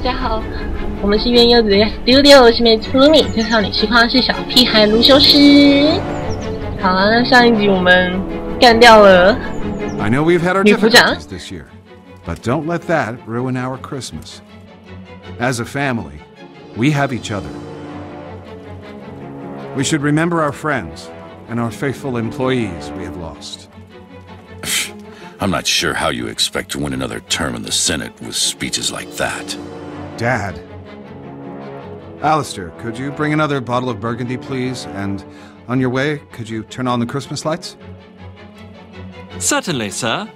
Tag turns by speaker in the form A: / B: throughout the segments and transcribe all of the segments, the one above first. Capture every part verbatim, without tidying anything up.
A: 家好，我们是原柚子的 Studio， 我是妹子 Lumi， 介绍你实况是小屁孩卢修师。好了，那上一集我们干掉了
B: I know we've had our
A: 女部长
B: difficulties this year, but don't let that ruin our Christmas. As a family, we have each other. We should remember our friends and our faithful employees we have lost.
C: I'm not sure how you expect to win another term in the Senate with speeches like that.
B: Dad. Alistair, could you bring another bottle of Burgundy, please? And on your way, could you turn on the Christmas lights?
D: Certainly, sir.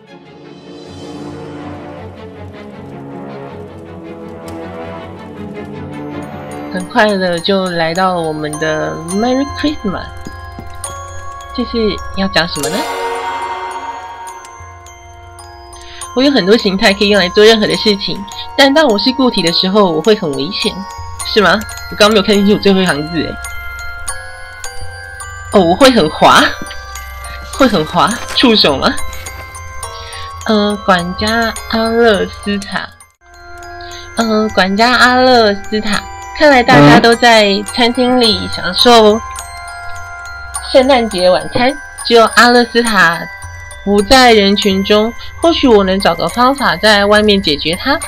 A: 很快的就来到了我们的 Merry Christmas。这是要讲什么呢？我有很多形态可以用来做任何的事情，但当我是固体的时候，我会很危险，是吗？我刚刚没有看清楚最后一行字，哎。哦，我会很滑，会很滑，触手吗？呃，管家阿勒斯塔，呃，管家阿勒斯塔。看来大家都在餐厅里享受圣诞节晚餐，只有阿勒斯塔不在人群中。或许我能找个方法在外面解决它。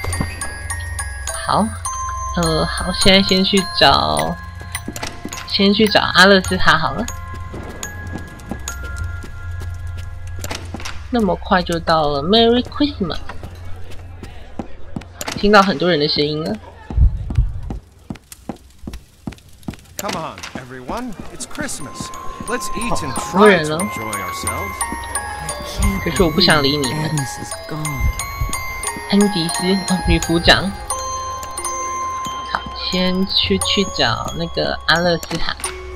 A: 好，呃，好，现在先去找，先去找阿勒斯塔好了。那么快就到了 Merry Christmas， 听到很多人的声音了。
B: Come on, everyone. It's Christmas. Let's eat and try to enjoy ourselves.
A: 可是我不想理你们。安迪斯，哦，女副长。好，先去去找那个阿勒斯塔。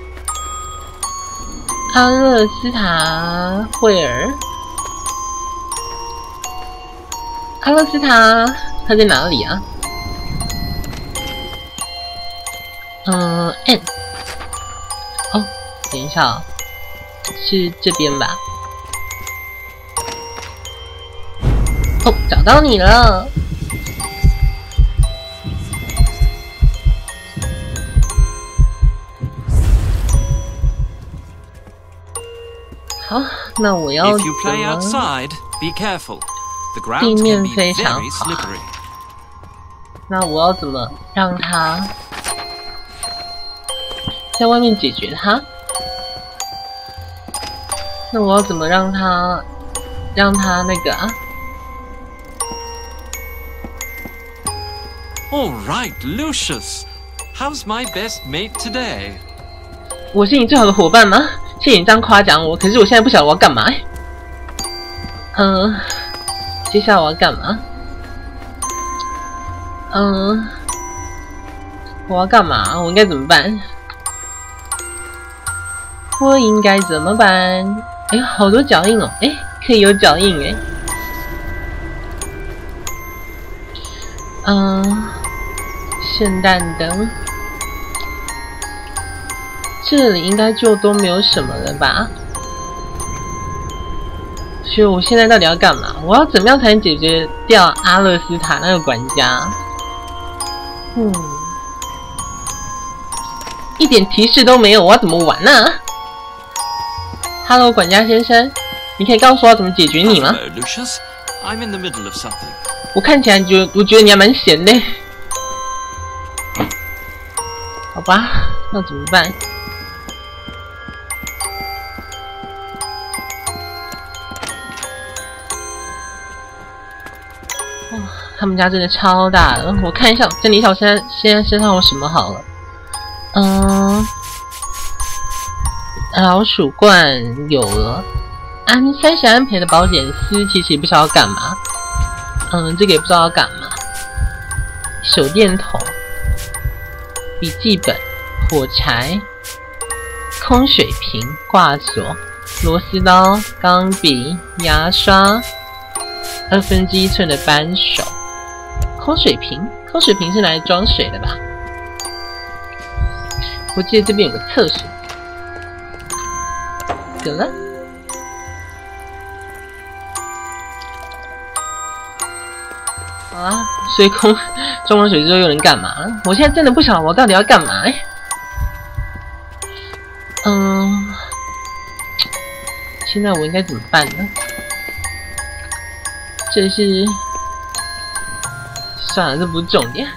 A: 阿勒斯塔惠尔。阿勒斯塔，他在哪里啊？嗯 ，N。哦，等一下哦，是这边吧？哦，找到你了！好，那我要怎么？地面非常好。那我要怎么让它？在外面解决它，那我要怎么让它让它那个啊
D: ？All right, Lucius, how's my best mate today?
A: 我是你最好的伙伴吗？谢谢你这样夸奖我，可是我现在不晓得我要干嘛。嗯、呃，接下来我要干嘛？嗯、呃，我要干嘛？我应该怎么办？我应该怎么办？哎，好多脚印哦！哎，可以有脚印哎。嗯，圣诞灯，这里应该就都没有什么了吧？所以我现在到底要干嘛？我要怎么样才能解决掉阿勒斯塔那个管家？嗯，一点提示都没有，我要怎么玩呢、啊？Hello， 管家先生，你可以告诉我怎么解决你吗
D: Hello, Lucius. I'm in the middle of something.
A: 我看起来觉得，我觉得你还蛮闲的。好吧，那怎么办？哇，他们家真的超大的。我看一下，整理一下我现在现在身上有什么好了。嗯。老鼠罐有了，安三十安培的保险丝其实也不知道要干嘛，嗯，这个也不知道要干嘛。手电筒、笔记本、火柴、空水瓶、挂锁、螺丝刀、钢笔、牙刷、二分之一寸的扳手、空水瓶，空水瓶是拿来装水的吧？我记得这边有个厕所。得了，好啊， 所以空中了水之后又能干嘛？我现在真的不晓得我到底要干嘛、欸。嗯，现在我应该怎么办呢？这是算了，这不是重点。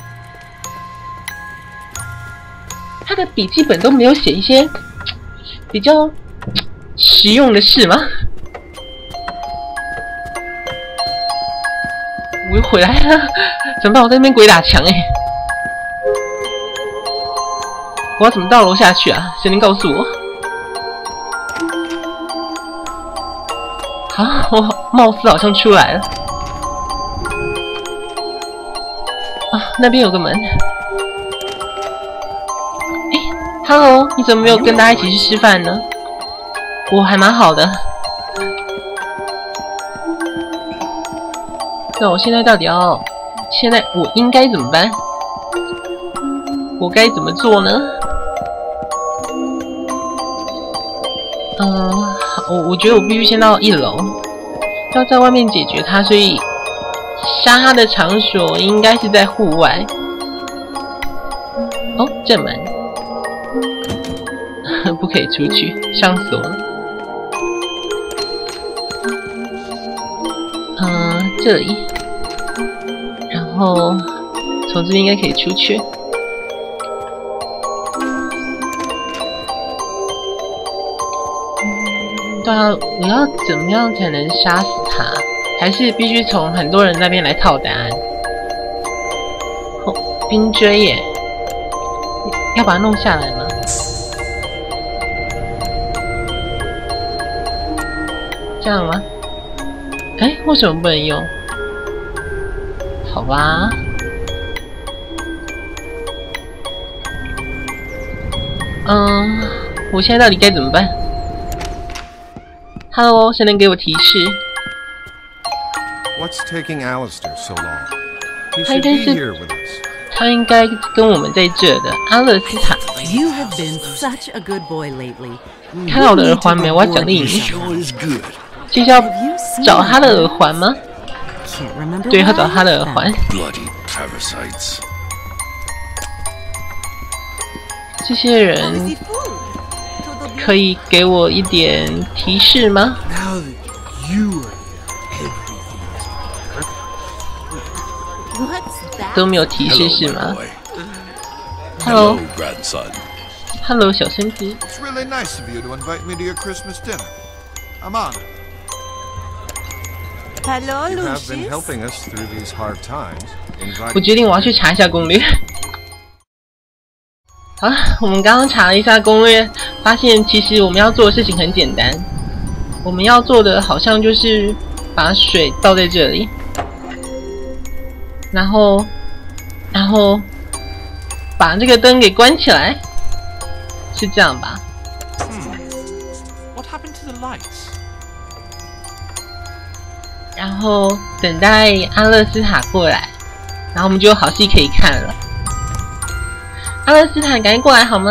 A: 他的笔记本都没有写一些比较实用的事吗？我又回来了，怎么办？我在那边鬼打墙哎、欸！我要怎么到楼下去啊？谁能告诉我？啊，我貌似好像出来了。啊，那边有个门。哎 ，Hello， 你怎么没有跟大家一起去吃饭呢？我还蛮好的。那我现在到底要……现在我应该怎么办？我该怎么做呢？嗯，我我觉得我必须先到一楼，要在外面解决它，所以杀它的场所应该是在户外。哦，正门不可以出去，上锁了。嗯，这里，然后从这边应该可以出去。对啊，我要怎么样才能杀死他？还是必须从很多人那边来套答案？哦，冰锥耶，要把它弄下来吗？这样吗？哎，为什么不能用？好吧。嗯，我现在到底该怎么办 ？Hello， 谁能给我提示
E: What's taking Alistair so long? He
A: 他应
E: should
A: 该
E: be
A: 是
E: here with us.
A: 他应该跟我们在这的阿勒斯塔。
F: You have been such a good boy lately.
A: 看到我的耳环没？我要奖励你。就是要找他的耳环吗？
F: Can't remember
A: 对，要
F: where
A: 找
F: I
A: 他的
F: left
A: 耳环。
C: Bloody parasites.
A: 这些人可以给我一点提示吗？
E: Now that you are here, everything is perfect.
F: What's that?
A: 都没有提示
C: Hello,
A: 是
C: my
A: 吗
C: boy.
A: ？Hello，Hello，
C: grandson.
A: Hello, 小孙子。
G: It's really nice of you to invite me to your Christmas dinner. I'm honored.
F: Hello,
E: You have been
F: Lucius.
E: helping us through these hard times.
A: 我
E: Inviting
A: 决定我要去查一下攻略。好，我们刚刚查了一下攻略，发现其实我们要做的事情很简单。我们要做的好像就是把水倒在这里，然后，然后把这个灯给关起来，是这样吧？
D: What happened to the lights?
A: 然后等待阿勒斯塔过来，然后我们就有好戏可以看了。阿勒斯塔，赶紧过来好吗？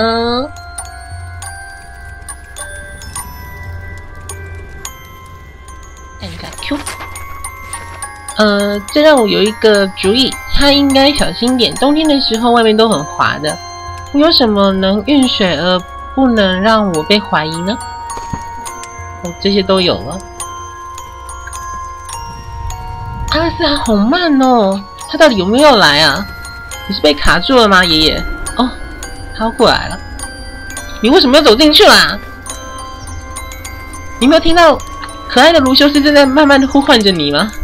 A: 按一下 Q。呃，这让我有一个主意，他应该小心点。冬天的时候外面都很滑的，有什么能运水而不能让我被怀疑呢？哦，这些都有了。阿勒斯塔好慢哦，他到底有没有要来啊？你是被卡住了吗，爷爷？哦，他要过来了。你为什么要走进去啦？你没有听到可爱的卢修斯正在慢慢的呼唤着你吗？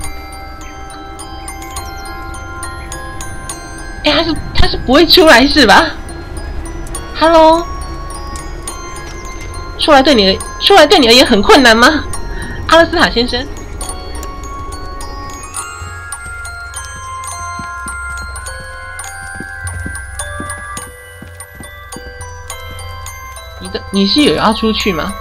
A: 哎，他是他是不会出来是吧 ？Hello， 出来对你出来对你而言很困难吗？阿勒斯塔先生。你的你是有要出去吗？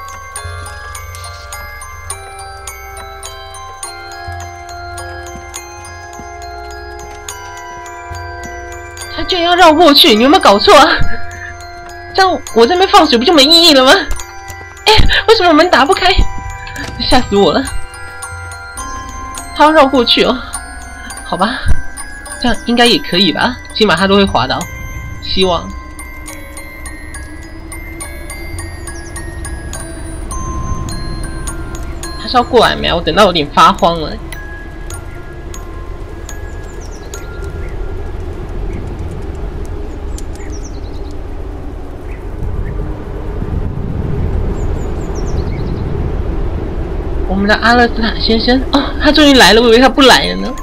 A: 他居然要绕过去，你有没有搞错啊？这样我这边放水不就没意义了吗？哎，为什么门打不开？吓死我了！他要绕过去哦，好吧， 这样应该也可以吧？起码他都会滑倒，希望。他是要过来没有？我等到有点发慌了。我们的阿勒斯塔先生，哦，他终于来了，我以为他不来了呢。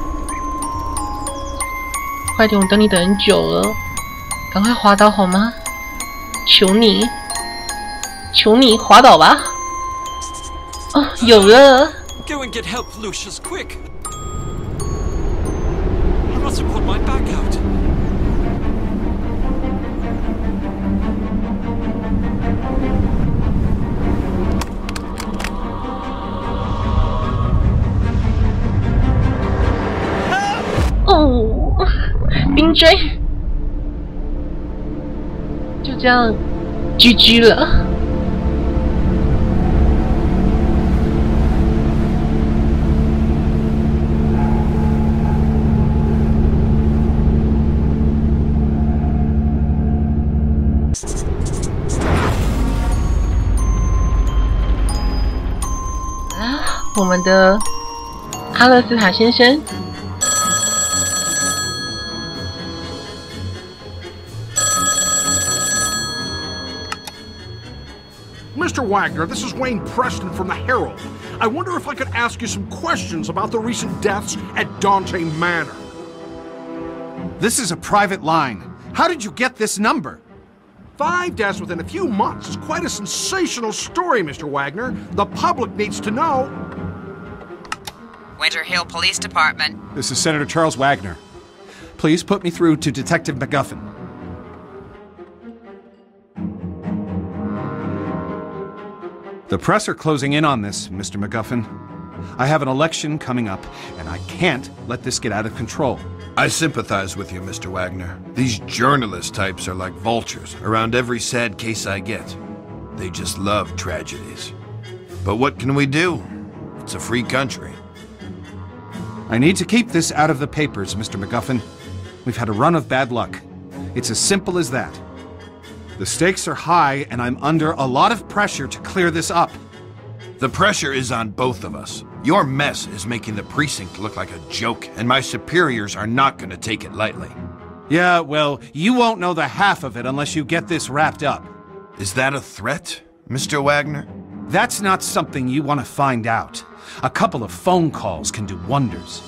A: 快点，我等你等很久了，赶快滑倒好吗？求你，求你滑倒吧！哦，有了。
D: Go and get help, Lucius, quick! I must have put my back out.
A: Oh! 哦，冰锥，就这样 G G 了。啊，我们的阿勒斯塔先生。
H: Mister Wagner, this is Wayne Preston from the Herald. I wonder if I could ask you some questions about the recent deaths at Dante Manor.
B: This is a private line. How did you get this number?
H: Five deaths within a few months is quite a sensational story, Mister Wagner. The public needs to know.
I: Winter Hill Police Department.
B: This is Senator Charles Wagner. Please put me through to Detective McGuffin. The press are closing in on this, Mister McGuffin. I have an election coming up, and I can't let this get out of control.
G: I sympathize with you, Mister Wagner. These journalist types are like vultures around every sad case I get. They just love tragedies. But what can we do? It's a free country.
B: I need to keep this out of the papers, Mister McGuffin. We've had a run of bad luck. It's as simple as that. The stakes are high, and I'm under a lot of pressure to clear this up.
G: The pressure is on both of us. Your mess is making the precinct look like a joke, and my superiors are not going to take it lightly.
B: Yeah, well, you won't know the half of it unless you get this wrapped up.
G: Is that a threat, Mister Wagner?
B: That's not something you want to find out. A couple of phone calls can do wonders.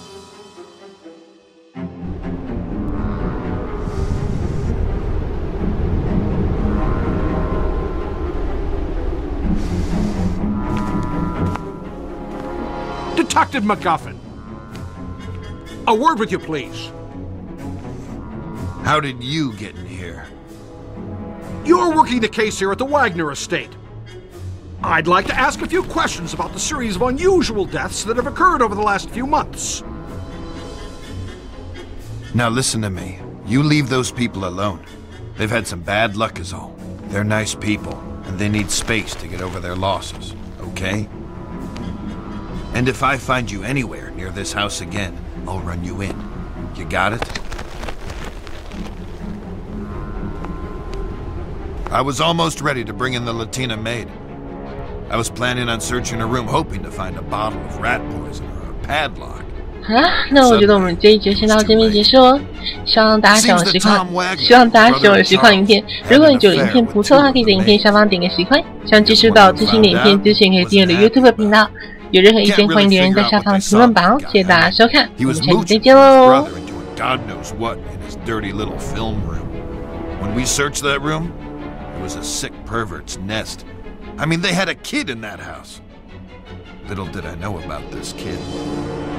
H: Detective McGuffin. A word with you, please.
G: How did you get in here?
H: You're working the case here at the Wagner estate. I'd like to ask a few questions about the series of unusual deaths that have occurred over the last few months.
G: Now listen to me. You leave those people alone. They've had some bad luck is all. They're nice people, and they need space to get over their losses, okay? And if I find you anywhere near this house again, I'll run you in. You got it? I was almost ready to bring in the Latina maid. I was planning on searching her room, hoping to find a bottle of rat poison or a padlock.
A: 好啦，那我觉得我们这一节先到这边结束哦。希望大家喜欢我的实况，希望大家喜欢我的实况影片。如果你觉得影片不错的话，可以在影片下方点个喜欢。想接收到最新的影片资讯，可以订阅我的 YouTube 频道。有任何意见，欢迎留言在下方评论板哦。谢谢大家收看，我们下期再见喽。
G: God knows what in his dirty little film room. When we searched that room, it was a sick pervert's nest. I mean, they had a kid in that house. Little did I know about this kid.